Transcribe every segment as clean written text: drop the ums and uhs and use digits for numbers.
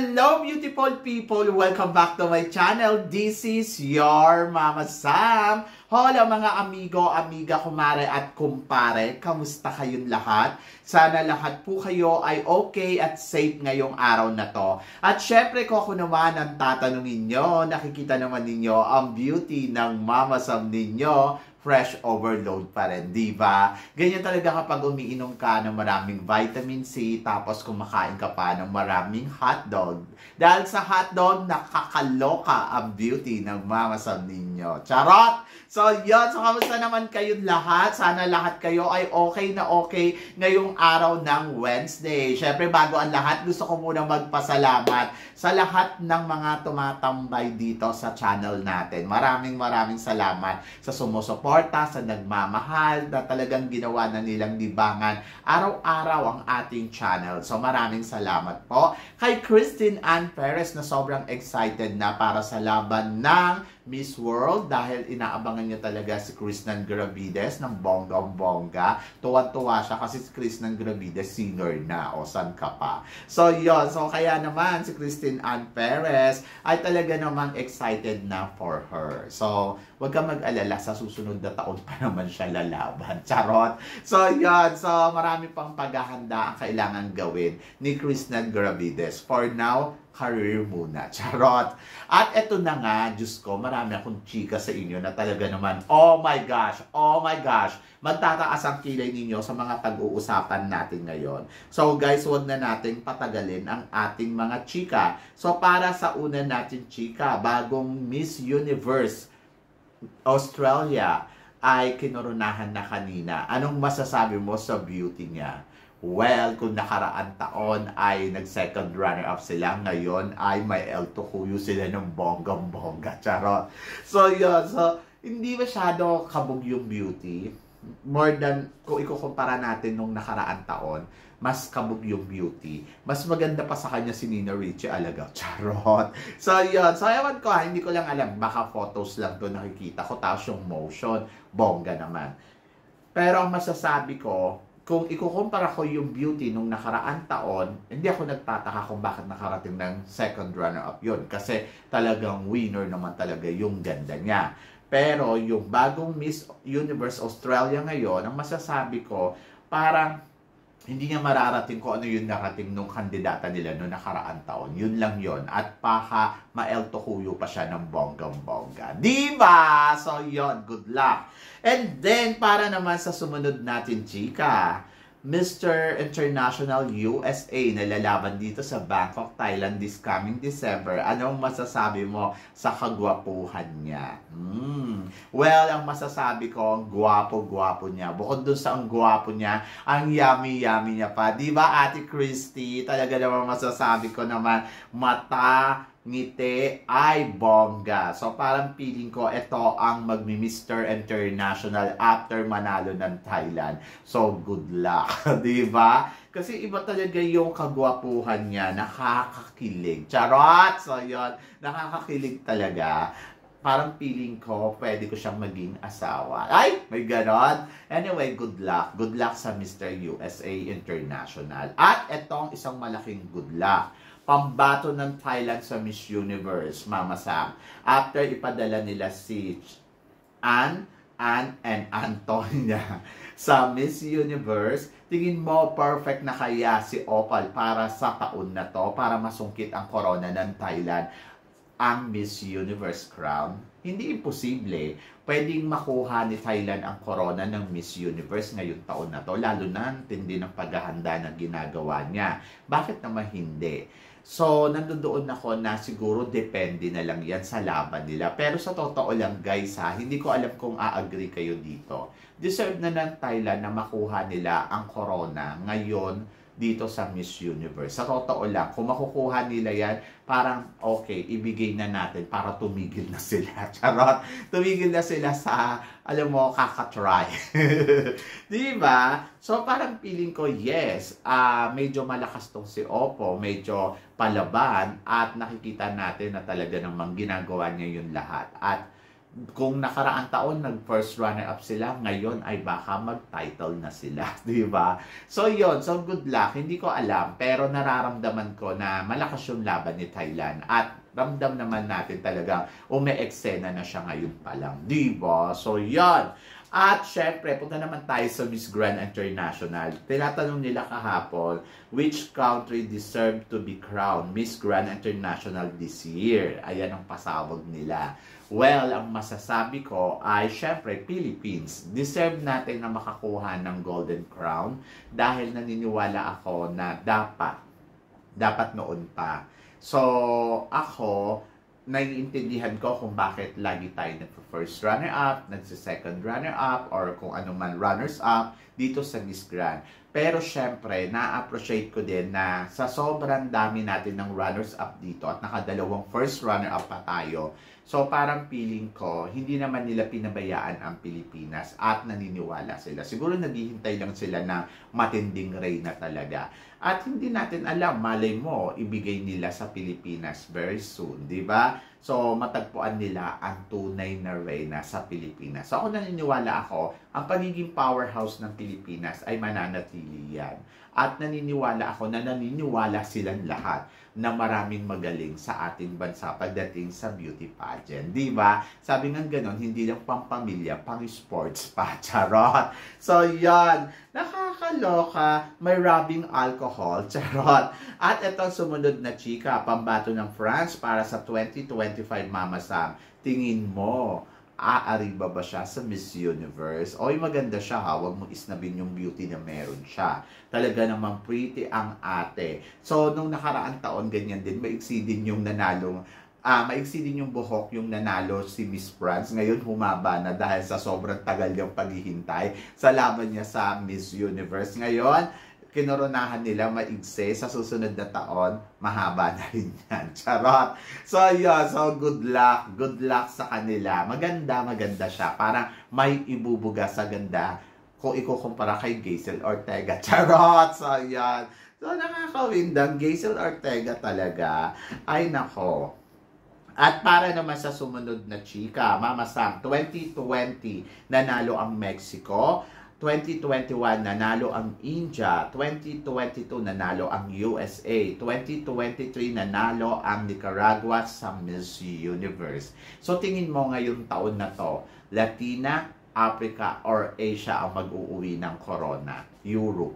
Hello beautiful people! Welcome back to my channel. This is your Mama Sam. Hola mga amigo, amiga, kumare at kumpare. Kamusta kayong lahat? Sana lahat po kayo ay okay at safe ngayong araw na to. At syempre ko ako naman ang tatanungin nyo. Nakikita naman ninyo ang beauty ng Mama Sam ninyo. Fresh overload pa rin, di ba? Ganyan talaga kapag umiinom ka ng maraming vitamin C, tapos kumakain ka pa ng maraming hotdog. Dahil sa hotdog, nakakaloka ang beauty ng Mama Sam ninyo. Charot! So, yun. So, kamusta naman kayong lahat? Sana lahat kayo ay okay na okay ngayong araw ng Wednesday. Syempre, bago ang lahat, gusto ko muna magpasalamat sa lahat ng mga tumatambay dito sa channel natin. Maraming salamat sa sumusuporta, sa nagmamahal, na talagang ginawa na nilang libangan araw-araw ang ating channel. So, maraming salamat po kay Christine Ann Perez na sobrang excited na para sa laban ng Miss World dahil inaabangan niya talaga si Krishnan Gravides ng bonggang-bongga. Tuwan-tuwa siya kasi si Krishnan Gravides singer na o san ka pa. So yun, so kaya naman si Christine Ann Perez ay talaga namang excited na for her. So huwag kang mag-alala, sa susunod na taon pa naman siya lalaban. Charot! So yun, so marami pang paghahanda ang kailangan gawin ni Krishnan Gravides. For now, career muna. Charot. At eto na nga, Diyos ko, marami akong chika sa inyo na talaga naman, oh my gosh, magtataas ang kilay ninyo sa mga pag-uusapan natin ngayon. So guys, huwag na nating patagalin ang ating mga chika. So para sa una natin chika, bagong Miss Universe Australia ay kinoronahan na kanina. Anong masasabi mo sa beauty niya? Well, kung nakaraan taon ay nag-second runner-up sila, ngayon ay may El Tocuyo sila ng bonggang-bongga. Charot. So, yun. So, hindi masyado kabog yung beauty. More than, kung ikukumpara natin nung nakaraan taon, mas kabog yung beauty. Mas maganda pa sa kanya si Nina Ricci Alagaw. Charot. So, yun. So, ewan ko hindi ko lang alam. Baka photos lang to nakikita ko. Tapos yung motion, bongga naman. Pero ang masasabi ko, kung ikukumpara ko yung beauty nung nakaraan taon, hindi ako nagtataka kung bakit nakarating ng second runner-up yun. Kasi talagang winner naman talaga yung ganda niya. Pero yung bagong Miss Universe Australia ngayon, ang masasabi ko, parang hindi niya mararating kung ano yung narating nung kandidata nila nung nakaraan taon. Yun lang yun. At baka ma-El Tocuyo pa siya ng bonggang-bongga. Diba? So yun, good luck. And then, para naman sa sumunod natin, chika, Mr. International USA na lalaban dito sa Bangkok, Thailand this coming December. Anong masasabi mo sa kagwapuhan niya? Well, ang masasabi ko, ang gwapo-gwapo niya. Bukod dun sa ang gwapo niya, ang yummy-yummy niya pa. Diba, Ate Christy? Talaga naman masasabi ko naman, mata, ngiti ay bongga. So parang feeling ko ito ang magmi-Mr. International after manalo ng Thailand. So good luck, 'di ba? Kasi iba talaga yung kagwapuhan niya, nakakakilig. Charot. So 'yon, nakakakilig talaga. Parang feeling ko, pwede ko siyang maging asawa. Ay, may ganon. Anyway, good luck. Good luck sa Mr. USA International. At etong isang malaking good luck. Pambato ng Thailand sa Miss Universe, Mama Sam. After ipadala nila si Ann and Antonia sa Miss Universe, tingin mo perfect na kaya si Opal para sa taon na to, para masungkit ang corona ng Thailand, ang Miss Universe crown? Hindi imposible. Pwedeng makuha ni Thailand ang corona ng Miss Universe ngayong taon na to, lalo na ang tindi ng paghahanda na ginagawa niya. Bakit naman hindi? So, nandoon ako na siguro depende na lang yan sa laban nila. Pero sa totoo lang guys hindi ko alam kung a-agree kayo dito. Deserve na ng Thailand na makuha nila ang corona ngayon dito sa Miss Universe. Sa totoo lang, kung makukuha nila yan, parang okay, ibigay na natin para tumigil na sila. Charot! Tumigil na sila sa, alam mo, kakatry. Diba? So parang feeling ko, yes, medyo malakas tong si Oppo, medyo palaban, at nakikita natin na talaga namang ginagawa niya yun lahat. At kung nakaraang taon nag-first runner-up sila, ngayon ay baka mag-title na sila, di ba? So yon, so good luck. Hindi ko alam, pero nararamdaman ko na malakas yung laban ni Thailand at ramdam naman natin talaga ume-eksena na siya ngayon pa lang, di ba? So yon. At syempre, punta naman tayo sa Miss Grand International. Tinatanong nila kahapon, which country deserved to be crowned Miss Grand International this year? Ayan ang pasabog nila. Well, ang masasabi ko ay syempre Philippines. Deserve natin na makakuha ng Golden Crown dahil naniniwala ako na dapat noon pa. So, ako, naiintindihan ko kung bakit lagi tayo nagpo-first runner-up, nagsi-second runner-up, or kung ano man runners-up dito sa Miss Grand. Pero syempre, na-appreciate ko din na sa sobrang dami natin ng runners-up dito at nakadalawang first runner-up pa tayo. So parang feeling ko, hindi naman nila pinabayaan ang Pilipinas at naniniwala sila. Siguro naghihintay lang sila ng matinding reyna talaga. At hindi natin alam, malay mo, ibigay nila sa Pilipinas very soon, di ba? So, matagpuan nila ang tunay na reyna sa Pilipinas. So, ako naniniwala ako, ang pagiging powerhouse ng Pilipinas ay mananatili yan. At naniniwala ako na naniniwala silang lahat na maraming magaling sa ating bansa pagdating sa beauty pageant. Di ba? Sabi nga ganon, hindi lang pang pamilya, pang sports pa. Charot! So, yan. Nakakaloka. May rubbing alcohol. Charot. At ito sumunod na chika, pambato ng France para sa 2025 Mama Sam. Tingin mo, aariba ba siya sa Miss Universe? Oy, maganda siya ha. Huwag mo isnabin yung beauty na meron siya. Talaga namang pretty ang ate. So, nung nakaraang taon, ganyan din. Maiksi din yung nanalong, maiksi din yung buhok yung nanalo si Miss France. Ngayon, humaba na dahil sa sobrang tagal yung paghihintay sa laban niya sa Miss Universe. Ngayon, kinoronahan nila maigse sa susunod na taon, mahaba na rin yan. Charot! So, yun. So, good luck. Good luck sa kanila. Maganda siya. Parang may ibubuga sa ganda kung ikukumpara kay Geisel Ortega. Charot! So, yan. So, nakakawindang. Geisel Ortega talaga. Ay, nako. At para naman sa sumunod na chika, Mama Sam, 2020, nanalo ang Mexico. 2021, nanalo ang India. 2022, nanalo ang USA. 2023, nanalo ang Nicaragua sa Miss Universe. So, tingin mo ngayong taon na to, Latina, Africa, or Asia ang mag-uuwi ng corona? Europe.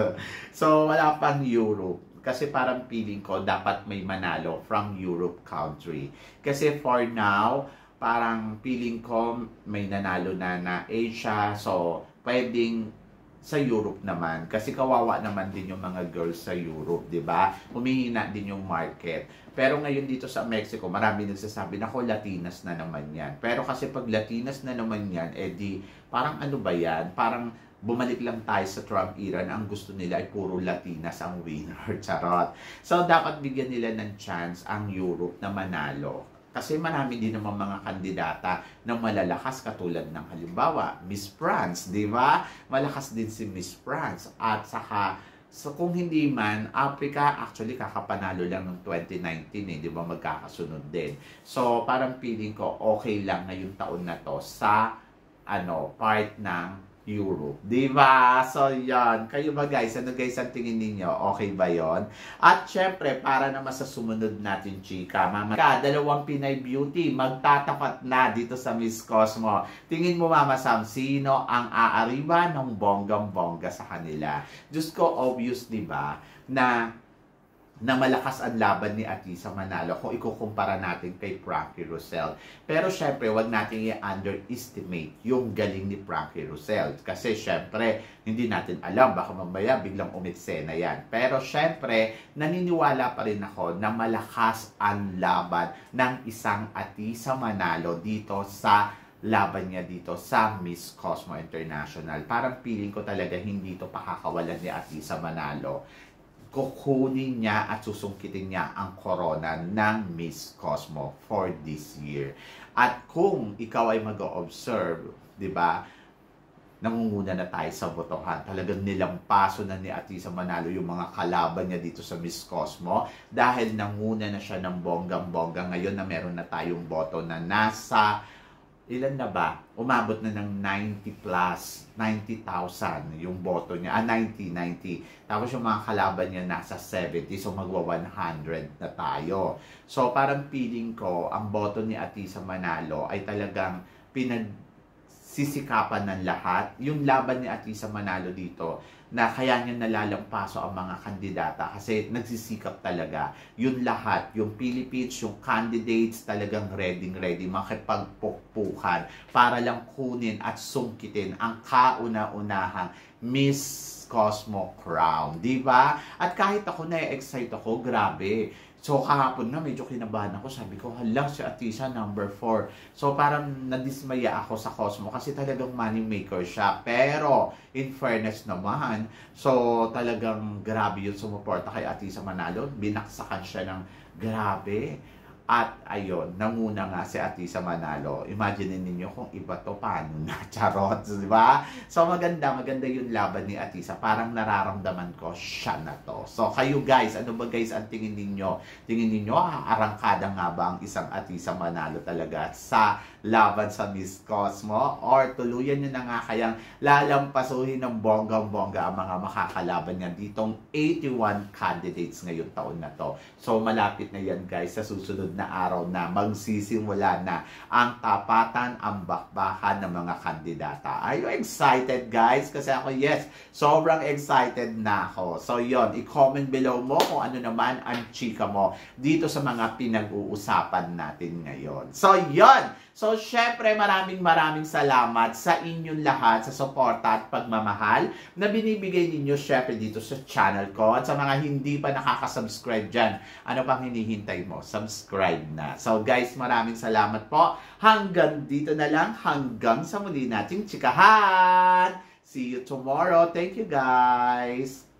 So, wala pang Europe. Kasi parang feeling ko, dapat may manalo from Europe country. Kasi for now, parang feeling ko may nanalo na Asia. So, pwedeng sa Europe naman. Kasi kawawa naman din yung mga girls sa Europe, di ba? Humihina din yung market. Pero ngayon dito sa Mexico, marami nagsasabi, nako, Latinas na naman yan. Pero kasi pag Latinas na naman yan, edi, parang ano ba yan? Parang bumalik lang tayo sa Trump era na ang gusto nila ay puro Latinas ang winner. Charot. So, dapat bigyan nila ng chance ang Europe na manalo. Kasi marami din naman mga kandidata na malalakas katulad ng halimbawa, Miss France, di ba? Malakas din si Miss France. At saka, so kung hindi man, Africa actually kakapanalo lang ng 2019 di ba? Magkakasunod din. So, parang feeling ko okay lang ngayong taon na to sa part ng Europe. Diba? So, yan. Kayo ba guys? Ano guys ang tingin ninyo? Okay ba yon? At syempre, para naman sa sumunod natin, chika, Mama Ka, dalawang Pinay Beauty, magtatapat na dito sa Miss Cosmo. Tingin mo, Mama Sam, sino ang aariba ng bonggang-bongga sa kanila? Diyos ko, obvious, diba? Na malakas ang laban ni Atisa Manalo kung ikukumpara natin kay Frankie Rosel. Pero syempre, wag natin i-underestimate yung galing ni Frankie Rosel. Kasi syempre, hindi natin alam, baka mamaya biglang umitsena yan. Pero syempre, naniniwala pa rin ako na malakas ang laban ng isang Atisa Manalo dito sa laban niya dito sa Miss Cosmo International. Parang feeling ko talaga hindi ito pakakawalan ni Atisa Manalo. Kukunin niya at susungkitin niya ang corona ng Miss Cosmo for this year. At kung ikaw ay mag-observe, di ba, nangunguna na tayo sa botohan. Talagang nilampaso na ni Atisa Manalo yung mga kalaban niya dito sa Miss Cosmo dahil nanguna na siya ng bonggang-bongga. Ngayon na meron na tayong boto na nasa ilan na ba? Umabot na ng 90 plus, 90,000 yung boto niya. 90. Tapos yung mga kalaban niya nasa 70, so magwa 100 na tayo. So parang feeling ko, ang boto ni Atisa Manalo ay talagang sisikapan ng lahat. Yung laban ni Atisa Manalo dito, na kaya niya nalalampaso ang mga kandidata kasi nagsisikap talaga. Yung lahat, yung Philippines, yung candidates talagang ready makipagpukpukan para lang kunin at sungkitin ang kauna-unahang Miss Cosmo Crown. Diba? At kahit ako na-excite ako, grabe. So, kahapon na, medyo kinabahan ako. Sabi ko, hala, si Atisa, number 4. So, parang nadismaya ako sa Cosmo kasi talagang money maker siya. Pero, in fairness naman, so, talagang grabe yung sumuporta kay Atisa Manalo. Binaksakan siya ng grabe. At ayun, nanguna nga si Atisa Manalo. Imagine ninyo kung iba to, paano na? Charot, di ba? So maganda yung laban ni Atisa. Parang nararamdaman ko, siya na to. So kayo guys, ano ba guys ang tingin ninyo? Tingin ninyo, arangkada nga ba ang isang Atisa Manalo talaga sa laban sa Miss Cosmo? Or tuluyan nyo na nga kayang lalampasuhin ng bonggang-bongga ang mga makakalaban niya ditong 81 candidates ngayong taon na to. So malapit na yan guys sa susunod na araw na magsisimula na ang tapatan, ang bakbakan ng mga kandidata. Are you excited guys? Kasi ako yes, sobrang excited na ako. So yon, i-comment below mo kung ano naman ang chika mo dito sa mga pinag-uusapan natin ngayon. So yon, so syempre maraming salamat sa inyong lahat sa suporta at pagmamahal na binibigay ninyo syempre dito sa channel ko. At sa mga hindi pa nakaka-subscribe dyan, ano pang hinihintay mo? Subscribe na. So guys, maraming salamat po. Hanggang dito na lang. Hanggang sa muli nating chikahan. See you tomorrow. Thank you guys.